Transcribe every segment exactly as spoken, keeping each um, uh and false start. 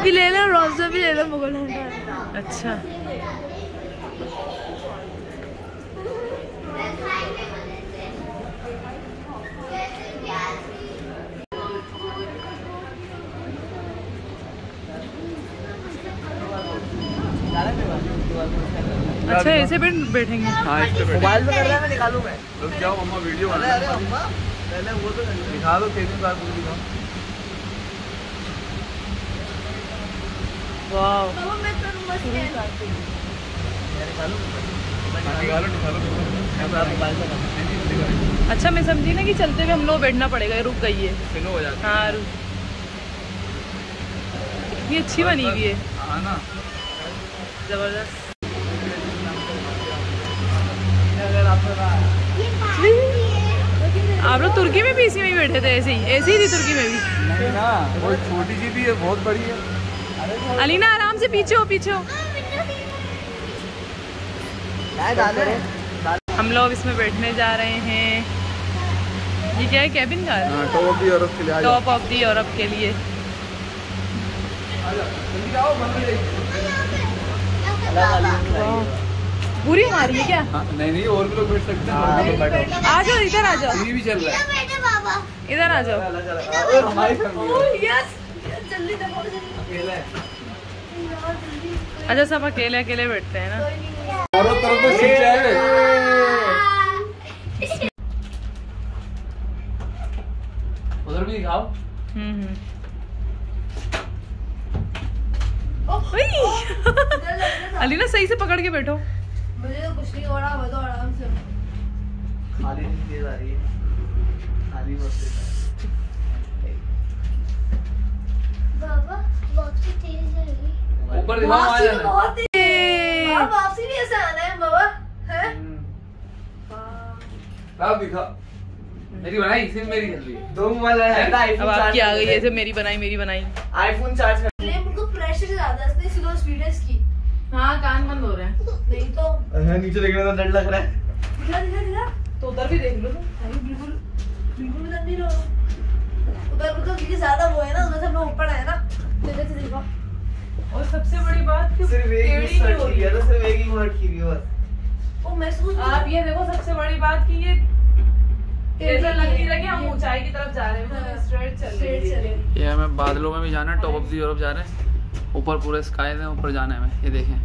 भी ले लो, रोजा भी ले लो, मुगल हंडा। अच्छा अच्छा ऐसे पे बैठेंगे। हाँ इस पे मोबाइल में कर रहा है, मैं निकालूं मैं। रुक जाओ अम्मा वीडियो बना। अरे अम्मा पहले वो तो दिखा दो, कितनी बार पूरी दिखाओ। वाओ मैं निकालूं निकालो निकालो। अच्छा मैं समझी ना कि चलते हुए हम लोग बैठना पड़ेगा, रुक गई है। स्लो हो जाती है। हाँ रुक, इतनी अच्छी बनी हुई है। हाँ ना जबरदस्त। आप लोग तुर्की में भी इसी में ही बैठे थे? ऐसे ही ऐसे ही थी तुर्की में भी? नहीं ना, वो छोटी सी भी है, बहुत बड़ी है। अलीना आराम से पीछे हो, पीछे हो। हम लोग इसमें बैठने जा रहे हैं। ये क्या है, cabin car? Top of the Europe के लिए। टॉप ऑफ द यूरोप के लिए। पूरी हमारी है क्या? हाँ, नहीं नहीं और भी लोग बैठ सकते हैं। आ जाओ इधर, आ जाओ। टीवी भी चल रहा है, इधर आ जाओ। अच्छा सब अकेले अकेले बैठते हैं ना। चारों तरफ तो शीशा है। उधर भी दिखाओ। हम्म अलीना सही से पकड़ के बैठो। मुझे तो कुछ नहीं हो रहा, मैं तो आराम से खाली तेज आ रही है, खाली बहुत तेज बाबा बहुत तेज है। ऊपर दिखाओ, आ जाना बहुत तेज। बाबा वापसी भी ऐसे आना है बाबा, हैं? अब दिखा, मेरी बनाई सिर्फ मेरी चल रही है। दो मोबाइल है ना, अब आपकी आ गई ऐसे, मेरी बनाई मेरी बनाई। आईफोन चार्ज कर ले, मुझको प्रेशर ज्यादा है, इसलिए स्लो स्पीड है इसकी। हाँ कान बंद हो रहे हैं। नहीं तो अच्छा नीचे देखने में डर लग रहा है। दिखा दिखा दिखा। तो उधर भी देख लो तुम। अरे बिल्कुल बिल्कुल भी नहीं रहो। उधर उधर क्योंकि ज्यादा वो है ना, उधर सब लोग ऊपर है ना, तो इधर से देखो। और सबसे बड़ी बात कि सिर्फ एक ही शर्ट की है, तो सिर्फ एक ही वर्ड की है बस। वो महसूस आप ये देखो, सबसे बड़ी बात कि ये ऐसा लग नहीं रहा कि हम ऊंचाई की तरफ जा रहे हैं, स्ट्रेट चल रही है। ये हमें बादलों में भी जाना है, टॉप ऑफ द यूरोप जा रहे हैं। ऊपर पूरे स्काई है, ऊपर जाना है हमें। ये देखें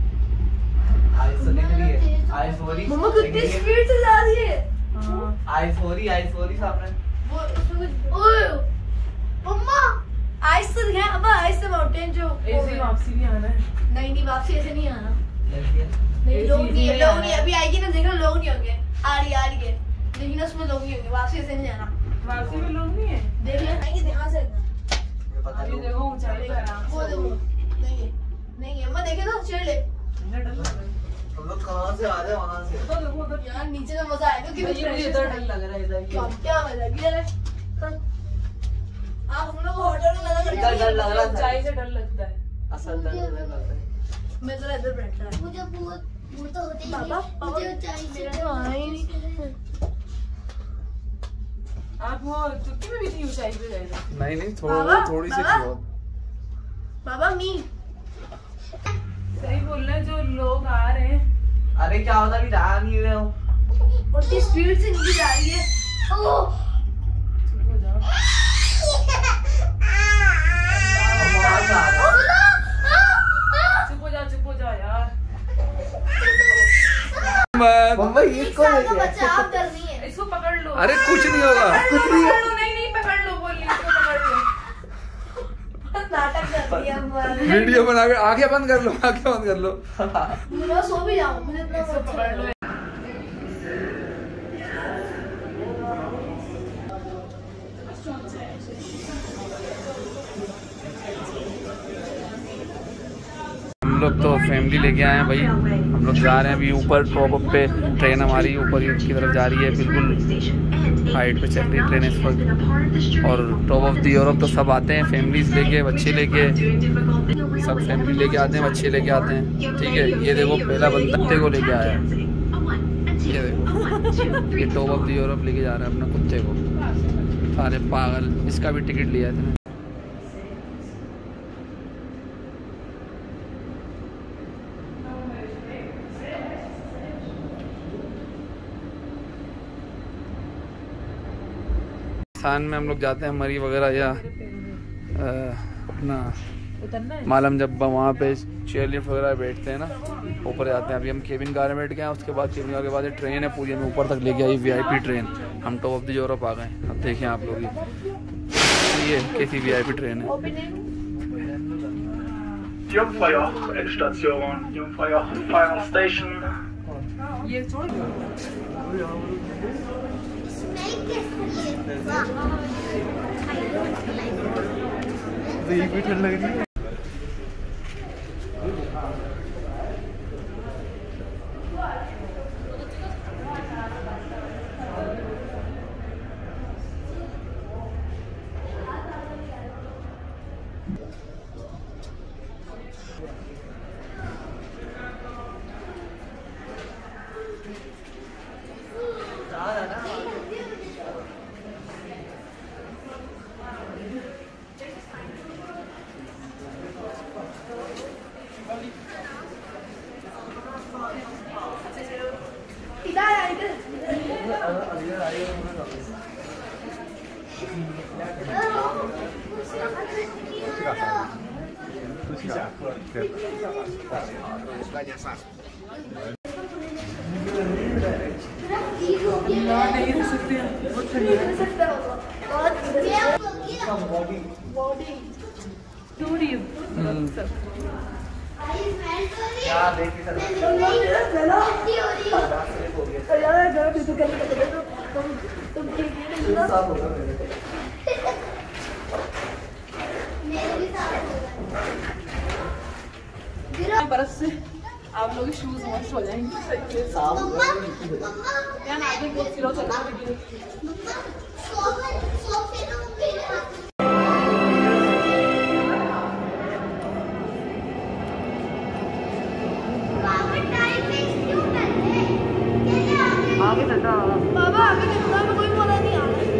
मम्मा कितनी स्पीड से जा रही है। आइस हो रही, आइस हो रही सामने। वो ओए मम्मा आइस से दिखा, अब आइस से माउंटेन जो ऐसे वापसी भी आना है। नहीं नहीं वापसी ऐसे नहीं आना। नहीं लोग नहीं है, लोग नहीं अभी आएगी ना, देखना लोग नहीं होंगे। आ रही आ रही है, लेकिन उसमें लोग नहीं होंगे, वापसी ऐसे नहीं जाना। वापसी में लोग नहीं है, देख ले आएंगे ध्यान से। अभी देखो ऊंचाई का आराम वो देखो नहीं है नहीं है, मैं देखे तो चढ़ ले। हम लोग कहाँ से आ रहे हैं, वहाँ से। तो देखो उधर यार नीचे तो मजा आएगा कि मुझे इधर डर लग रहा है, इधर क्या क्या मजा है। आप हम लोग होटल में लगा इधर डर लग रहा था। ऊंचाई से डर लगता है। असल डर लग रहा है। मैं तो इधर बैठा है। मुझे बहुत वो तो होते ही पापा है। मुझे ऊंचाई से मेरा तो आना ही नहीं। आप वो चुटकी में भी थी ऊंचाई पे गए थे? नहीं नहीं बाबा, थोड़ी थोड़ी सी बाबा। बहुत। बाबा मी सही बोल रहे हैं, जो लोग आ रहे हैं। अरे क्या होता, अभी जा नहीं रहे हो। उतनी स्पीड से नीचे जा रही है। ओह चुप हो जाओ। हम वहाँ से आ रहे हैं। चुप हो जाओ, चुप हो जाओ यार। मम्मा ये एक कौन साल का है? बच्चा आप करनी है। इसको पकड़ लो। अरे कुछ नहीं होगा, कुछ नहीं पकड़ लो, नहीं नहीं पकड़ लो, बोलिए इसको पकड़ लो। नाटक कर दिया हमारे। वीडियो बना के आंखें बंद कर लो, आंखें बंद कर लो। मैं सो भी जाऊं, मुझे इतना इसको अच्छा पकड़ लो। लगा। हम लोग तो फैमिली लेके आए हैं भाई। हम लोग जा रहे हैं अभी ऊपर टॉप अप पे। ट्रेन हमारी ऊपर की तरफ जा रही है, बिल्कुल हाइट पे चल रही है ट्रेन इस वक्त। और टॉप ऑफ द यूरोप तो सब आते हैं, फैमिलीज लेके, बच्चे लेके, सब फैमिली लेके आते हैं, बच्चे लेके आते हैं। ठीक है, ये देखो पहला बंदा कुत्ते को लेके आया है। ये देखो, ये टॉप ऑफ द यूरोप लेके जा रहा है अपने कुत्ते को। सारे पागल, इसका भी टिकट लिया था। राजस्थान में हम लोग जाते हैं मरी वगैरह या अपना मालम जब्बा, वहाँ पे चेयरलिफ्ट वगैरह बैठते हैं ना, ऊपर जाते हैं। अभी हम केबिन कार में बैठ गए हैं, उसके बाद केबिन कार के बाद ट्रेन है पूरी हमें ऊपर तक लेके आई, वीआईपी ट्रेन। हम टॉप ऑफ द यूरोप आ गए। अब देखें आप लोग ये कैसी वीआईपी ट्रेन है। Jungfeuer Endstation, Jungfeuer Fire Station. ये छोड़ तो ये भी ठंड लग रही है। नहीं रह सकते हैं, बहुत ठंडी है। बर्फ से आप लोग शूज वॉश हो जाएंगे। यार आगे बहुत स्लो चल रहा है। आगे चल रहा है बाबा, आगे चलना में कोई मजा नहीं आ रहा।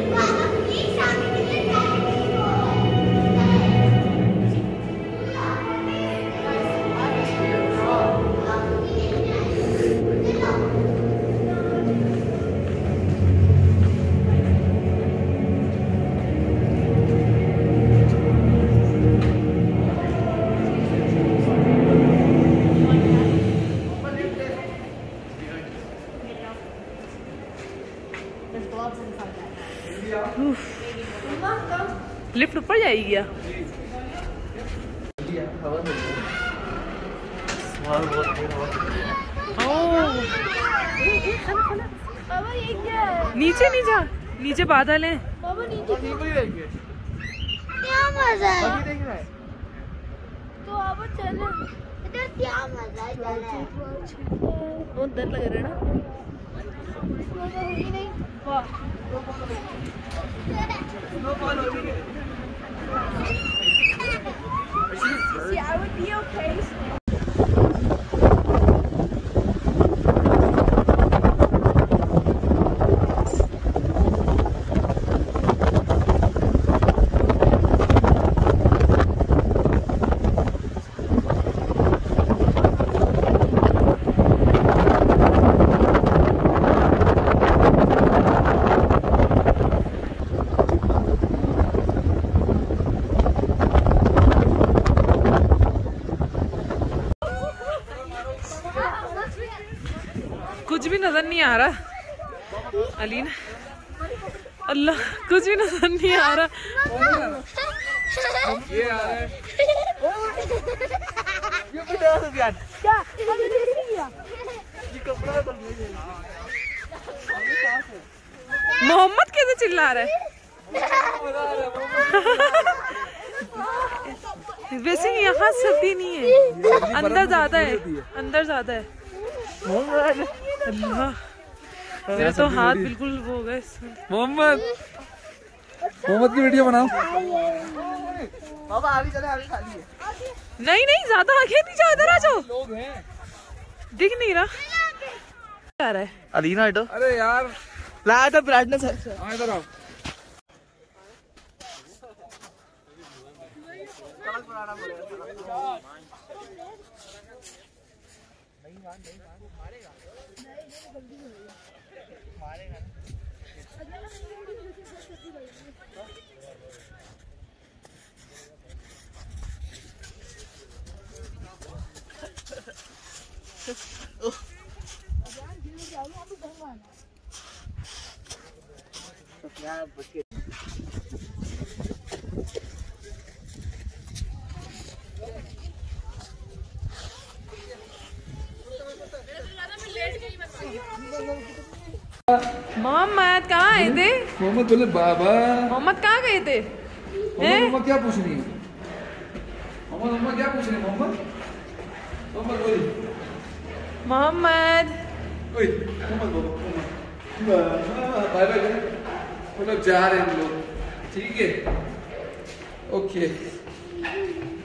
लिफ्ट ऊपर जाएगी क्या? बाबा ये क्या है? नीचे नहीं जा, नीचे बादल हैं। बाबा नीचे क्या मजा है? तो अब चलो इधर क्या मजा है? बहुत डर लग रहा है ना। मजा होगी नहीं। वाह See, I would be okay. कुछ भी नजर नहीं आ रहा अलीन, अल्लाह कुछ भी नजर नहीं आ रहा। ये आ रहा है। ये क्या? अभी नहीं किया। मोहम्मद कैसे चिल्ला रहा है? वैसे यहाँ सर्दी नहीं है, अंदर ज्यादा है, अंदर ज्यादा है। अल्लाह मेरे तो हाथ बिल्कुल वो हो गए। मोहम्मद मोहम्मद की वीडियो बनाओ। बाबा आगे चले, आगे खाली है। नहीं नहीं ज्यादा आगे नहीं जाओ, इधर आ जाओ। लोग हैं, दिख नहीं रहा आ रहा है। अलीना हटो। अरे यार लाया था ब्राइटनेस है। हाँ इधर आओ। मारेगा ना। यहाँ बच के मोहम्मद कहाँ आए थे? मोहम्मद बोले बाबा। मोहम्मद कहाँ गए थे? मोहम्मद मम्मा क्या पूछ रही है? मोहम्मद मम्मा क्या पूछ रही है? मोहम्मद मोहम्मद बोली। मोहम्मद ओए मोहम्मद बोलो। मोहम्मद बाय बाय करें। हम लोग जा रहे हैं हम लोग, ठीक है? ओके।